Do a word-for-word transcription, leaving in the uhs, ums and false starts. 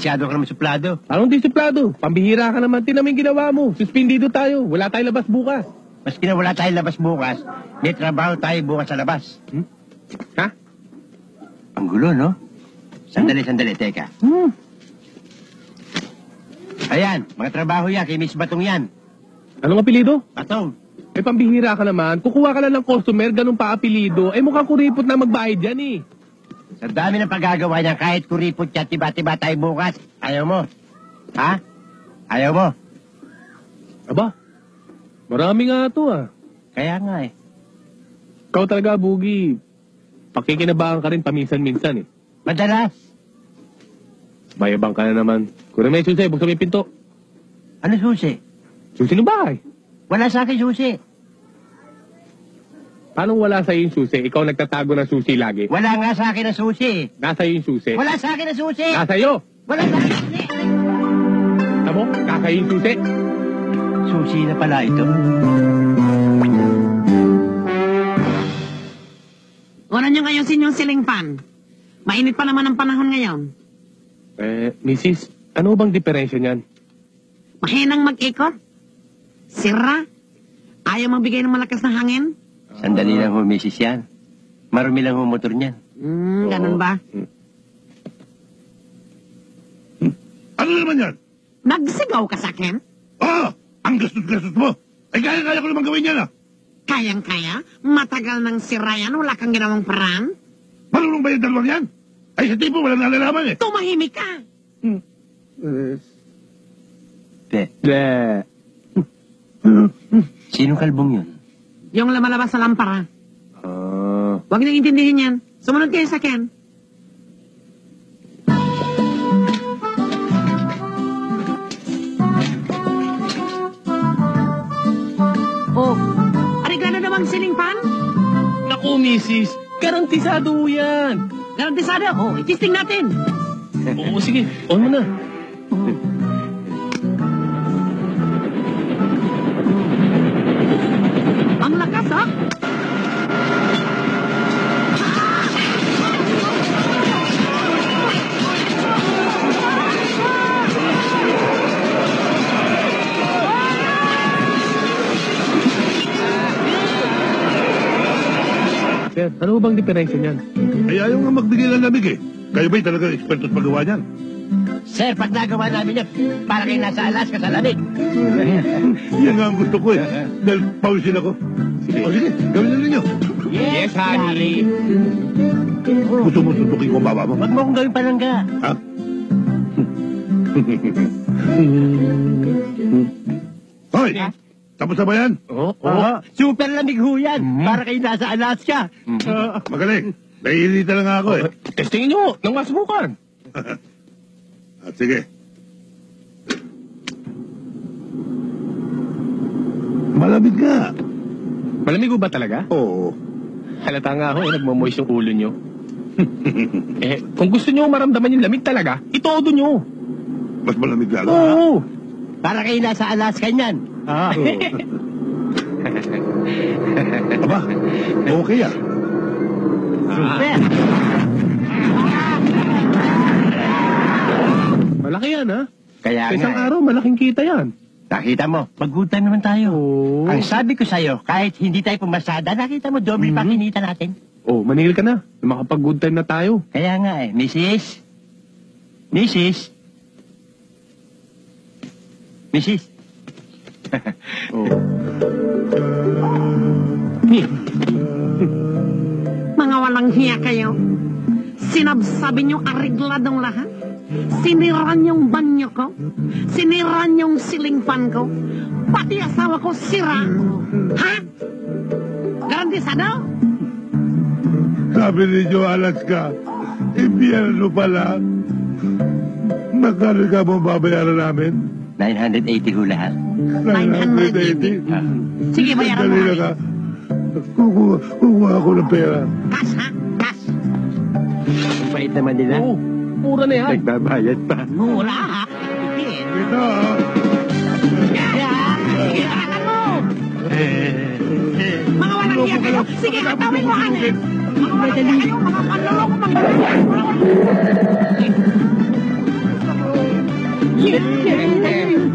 masyado ka naman suplado. Anong di suplado? Pambihira ka naman. Tinaming ginawa mo. Suspendido tayo. Wala tayong labas bukas. Maski na wala tayong labas bukas, may trabaho tayo bukas sa labas. Hmm? Ha? Ang gulo, no? Sandali, sandali, teka. Hmm. Ayan, mga trabaho yan, kay Miss Batong yan. Anong apelido? Batong. Eh, pambihira ka naman. Kukuha ka lang ng customer, ganun pa apelido. Eh, mukhang kuripot na magbayad yan eh. Sa dami ng paggagawa niya, kahit kuripot siya, tiba-tiba tayo bukas. Ayaw mo? Ha? Ayaw mo? Aba, marami nga to ah. Kaya nga eh. Ikaw talaga, Bugi. Pakikinabahan ka rin paminsan-minsan eh. Madalas. Mayabang ka na naman. Kung may susi, buksan mo yung pinto. Ano susi? Susi ng bahay. Wala sa akin susi. Paano wala sa'yo yung susi? Ikaw nagtatago ng susi lagi. Wala nga sa akin ang susi. Nasa yung susi. Wala sa akin ang susi. Nasa iyo. Wala sa akin ang susi. Tamo, nasa yung susi. Susi na pala ito. Wala nyo ngayon sinyong ceiling fan. Mainit pa naman ang panahon ngayon. Eh, Missus, ano bang diferensya niyan? Mahinang mag-ikot. Sira. Ayaw magbigay ng malakas na hangin. Sandali lang ho, misis yan. Marumi lang ho motor niyan. Hmm, ganun ba? Hmm. Hmm. Ano naman yan? Nagsigaw ka sa akin? Ah! Ang gastos-gastos mo! Ay, kaya-kaya ko naman gawin yan, ah! Kayang-kaya? Matagal ng sira yan, wala kang ginawang paraan? Marunong ba yung dalawang yan? Ay, sa tipo, walang nalalaman eh. Tumahimik ka! Hmm. Eh, Te, Bleh. sinong kalbong yun? Yung lamalabas sa lampara. Ah. Huwag niyong intindihin yan. Sumunod kayo sa akin. Oh, arigla na naman siling pan? Naku, Missus, garantisado yan. Garantisado? Oh, itisting natin. Oo, sige, on mo na. Ang lakas, ha? Sir, ano bang diferensya niyan? ay, ayaw nga magbigay ng lamig eh. Kayo ba'y talagang eksperto sa paggawa niyan? Sir, pag nagawa namin yan, para kayo nasa Alaska sa lamig. Yan nga ang gusto ko eh. Dahil pausin ako. Sige. O sige, gawin na ninyo. Yes, honey. Gusto mo tutukin ko ang baba mo? Huwag mo akong gawin palangga. Ha? Hoy! Tapos na ba yan? Oo, oo. Oo, super lamig ho yan. Para kayo nasa Alaska. Ah, magaling. Naiirita lang ako eh. Testingin nyo, nang masubukan. At sige. Malamig nga. Malamig ba talaga? Oo. Halata nga ako, eh, nagmamoist yung ulo nyo. Eh, kung gusto nyo maramdaman yung lamig talaga, itodo nyo. Mas malamig lalo. Oo. Para kayo nasa Alaska niyan. Ah. Oo. Aba, okay ah. Super. Malaki yan, ha? Kaya Sa isang nga, eh. araw, malaking kita yan. Nakita mo, mag-good time naman tayo. Oo. Ang sabi ko sa'yo, kahit hindi tayo pumasada, nakita mo, double pa kinita natin. Oh, maningil ka na. Makapag-good time na tayo. Kaya nga eh, Missus Missus Missus Oh. Mga walang hiya kayo. Sinabsabi niyo arigladong lahat. Siniran yung banyo ko. Siniran yung ceiling fan ko. Pati asawa ko sira. Ha? Garantisado? Sabi ninyo, Alaska, impyerno pala. Magkano ka mo babayaran namin? nine hundred eighty ho lahat. nine hundred eighty. Ah. Sige, bayaran mo Sandali lang, kami. ha. Kukuha, kukuha ako ng pera. Cash, ha? Cash. Ang bait naman nila. Oh, mura na yan. Nagbabayad pa. Mura, ha? Sige. Ito, ha. Yan. Sige, takan mo. Mga walang hiya kayo. Sige, katawin mo, ane. Mga walang hiya kayo. Mga panloloko, mga Hindi, hindi.